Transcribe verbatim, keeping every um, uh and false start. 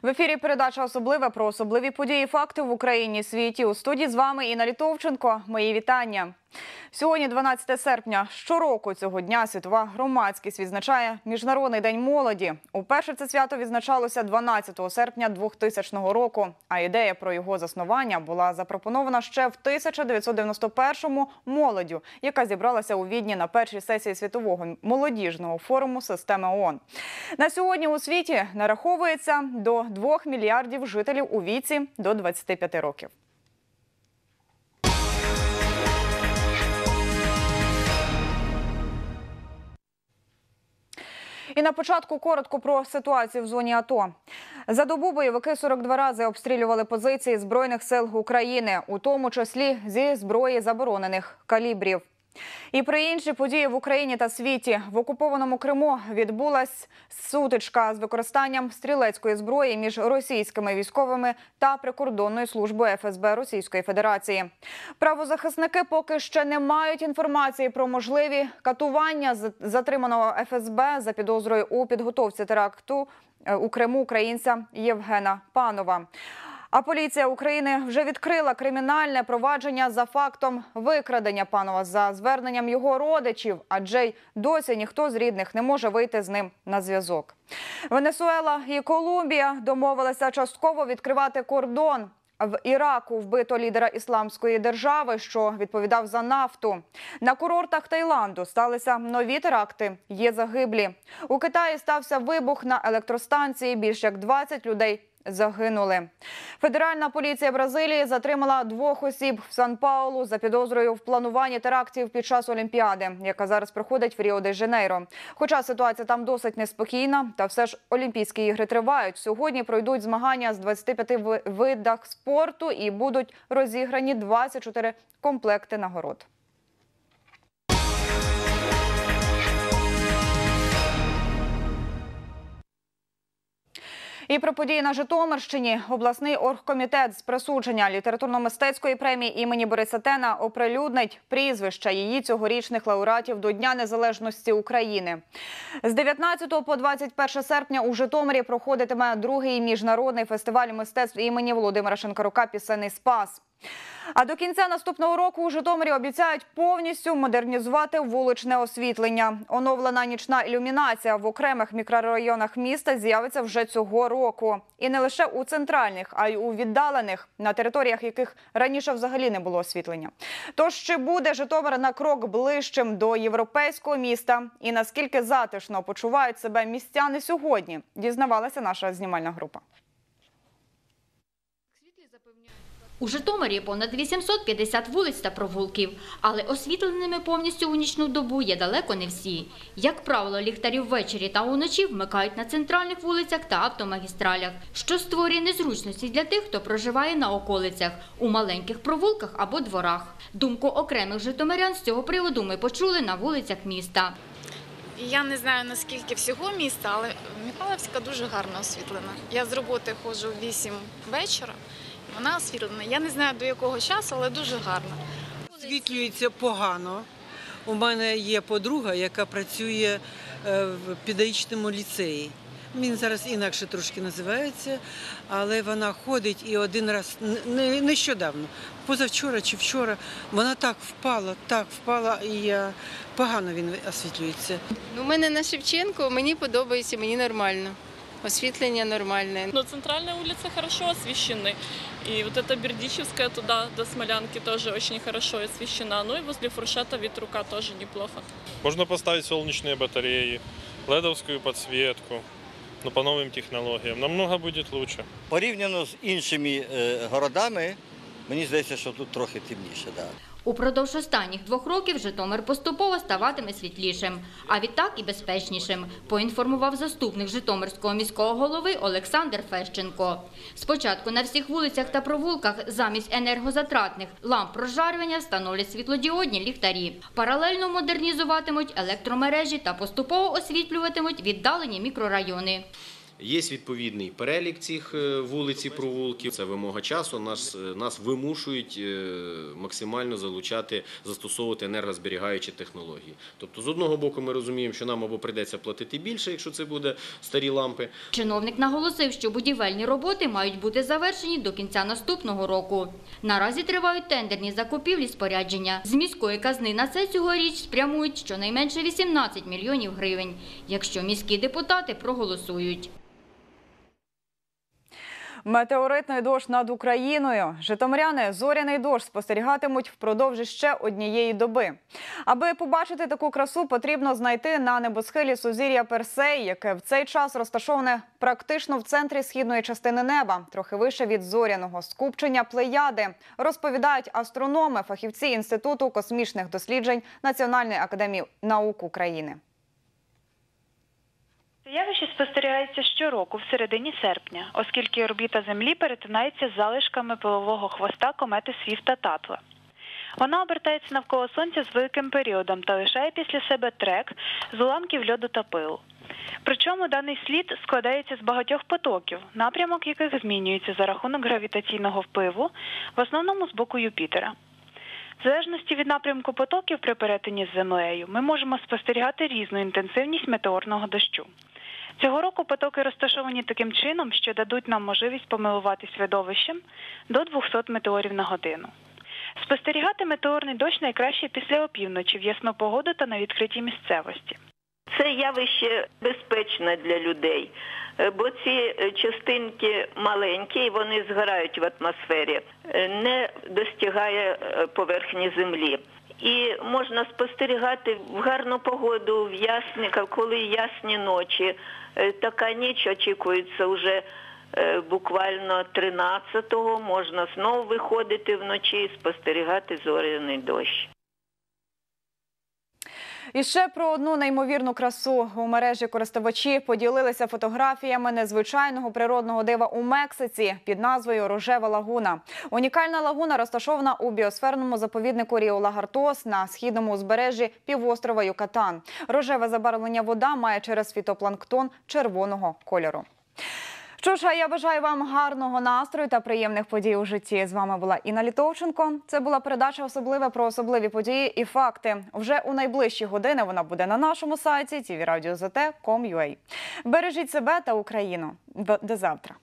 В ефірі передача «Особливе» про особливі події і факти в Україні і світі. У студії з вами Інна Літовченко. Мої вітання. Сьогодні, дванадцяте серпня, щороку цього дня світова громадськість відзначає Міжнародний день молоді. Уперше це свято відзначалося дванадцятого серпня двохтисячного року, а ідея про його заснування була запропонована ще в тисяча дев'ятсот дев'яносто першому молоддю, яка зібралася у Відні на першій сесії Світового молодіжного форуму системи ООН. На сьогодні у світі нараховується до двох мільярдів жителів у віці до двадцяти п'яти років. І на початку коротко про ситуацію в зоні АТО. За добу бойовики сорок два рази обстрілювали позиції Збройних сил України, у тому числі зі зброї заборонених калібрів. І про інші події в Україні та світі. В окупованому Криму відбулась сутичка з використанням стрілецької зброї між російськими військовими та прикордонною службою еф ес бе Російської Федерації. Правозахисники поки ще не мають інформації про можливі катування затриманого еф ес бе за підозрою у підготовці теракту у Криму українця Євгена Панова. А поліція України вже відкрила кримінальне провадження за фактом викрадення Панова за зверненням його родичів, адже й досі ніхто з рідних не може вийти з ним на зв'язок. Венесуела і Колумбія домовилися частково відкривати кордон. В Іраку вбито лідера Ісламської держави, що відповідав за нафту. На курортах Таїланду сталися нові теракти, є загиблі. У Китаї стався вибух на електростанції, більш як двадцять людей загинули. Федеральна поліція Бразилії затримала двох осіб в Сан-Паулу за підозрою в плануванні терактів під час Олімпіади, яка зараз проходить в Ріо-де-Жанейро. Хоча ситуація там досить неспокійна, та все ж Олімпійські ігри тривають. Сьогодні пройдуть змагання з двадцяти п'яти видах спорту і будуть розіграні двадцять чотири комплекти нагород. І про події на Житомирщині. Обласний оргкомітет з присудження літературно-мистецької премії імені Бориса Тена оприлюднить прізвища її цьогорічних лауреатів до Дня незалежності України. З дев'ятнадцятого по двадцять перше серпня у Житомирі проходитиме другий міжнародний фестиваль мистецтв імені Володимира Шинкарука «Пісенний спас». А до кінця наступного року у Житомирі обіцяють повністю модернізувати вуличне освітлення. Оновлена нічна ілюмінація в окремих мікрорайонах міста з'явиться вже цього року. І не лише у центральних, а й у віддалених, на територіях яких раніше взагалі не було освітлення. Тож, чи буде Житомир на крок ближчим до європейського міста? І наскільки затишно почувають себе містяни сьогодні, дізнавалася наша знімальна група. У Житомирі понад вісімсот п'ятдесят вулиць та провулків, але освітленими повністю у нічну добу є далеко не всі. Як правило, ліхтарів ввечері та уночі вмикають на центральних вулицях та автомагістралях, що створює незручності для тих, хто проживає на околицях, у маленьких провулках або дворах. Думку окремих житомирян з цього приводу ми почули на вулицях міста. Я не знаю, наскільки всього міста, але Михайлівська дуже гарно освітлена. Я з роботи ходжу в вісім вечора. Вона освітлена. Я не знаю, до якого часу, але дуже гарно. Освітлюється погано. У мене є подруга, яка працює в педагогічному ліцеї. Він зараз інакше трошки називається, але вона ходить і один раз, нещодавно, позавчора чи вчора, вона так впала, так впала, і погано він освітлюється. У мене на Шевченко, мені подобається, мені нормально. Освітлення нормальне. Но центральные улицы хорошо освещены. И вот эта Бердичевская туда, до Смолянки, тоже очень хорошо освещена. Ну и возле фуршета Ветрука тоже неплохо. Можно поставить солнечные батареи, ледовскую подсветку, но по новым технологиям. Намного будет лучше. Порівняно з іншими городами, мені здається, що тут трохи темніше. Да. Упродовж останніх двох років Житомир поступово ставатиме світлішим, а відтак і безпечнішим, поінформував заступник Житомирського міського голови Олександр Фещенко. Спочатку на всіх вулицях та провулках замість енергозатратних ламп розжарювання встановлять світлодіодні ліхтарі. Паралельно модернізуватимуть електромережі та поступово освітлюватимуть віддалені мікрорайони. Є відповідний перелік цих е, вулиць і провулків. Це вимога часу. Нас, нас вимушують е, максимально залучати, застосовувати енергозберігаючі технології. Тобто, з одного боку, ми розуміємо, що нам або прийдеться платити більше, якщо це буде старі лампи. Чиновник наголосив, що будівельні роботи мають бути завершені до кінця наступного року. Наразі тривають тендерні закупівлі спорядження. З міської казни на це цьогоріч спрямують щонайменше вісімнадцять мільйонів гривень, якщо міські депутати проголосують. Метеоритний дощ над Україною. Житомиряни зоряний дощ спостерігатимуть впродовж ще однієї доби. Аби побачити таку красу, потрібно знайти на небосхилі сузір'я Персей, яке в цей час розташоване практично в центрі східної частини неба, трохи вище від зоряного скупчення Плеяди, розповідають астрономи, фахівці Інституту космічних досліджень Національної академії наук України. Це явище спостерігається щороку в середині серпня, оскільки орбіта Землі перетинається з залишками пилового хвоста комети Свіфта-Татла. Вона обертається навколо Сонця з великим періодом та лишає після себе трек з уламків льоду та пилу. Причому даний слід складається з багатьох потоків, напрямок яких змінюється за рахунок гравітаційного впливу, в основному з боку Юпітера. В залежності від напрямку потоків при перетині з Землею ми можемо спостерігати різну інтенсивність метеорного дощу. Цього року потоки розташовані таким чином, що дадуть нам можливість помилуватись видовищем до двохсот метеорів на годину. Спостерігати метеорний дощ найкраще після опівночі в ясну погоду та на відкритій місцевості. Це явище безпечне для людей, бо ці частинки маленькі, і вони згорають в атмосфері, не достигає поверхні Землі. І можна спостерігати в гарну погоду, в ясні, коли ясні ночі. Така ніч очікується вже буквально тринадцятого, можна знову виходити вночі і спостерігати зоряний дощ. І ще про одну неймовірну красу. У мережі користувачі поділилися фотографіями незвичайного природного дива у Мексиці під назвою «Рожева лагуна». Унікальна лагуна розташована у біосферному заповіднику Ріо-Лагартос на східному узбережжі півострова Юкатан. Рожеве забарвлення вода має через фітопланктон червоного кольору. Що ж, а я бажаю вам гарного настрою та приємних подій у житті. З вами була Інна Літовченко. Це була передача «Особливе» про особливі події і факти. Вже у найближчі години вона буде на нашому сайті ті ві радіо зет крапка ком крапка ю а. Бережіть себе та Україну. До завтра.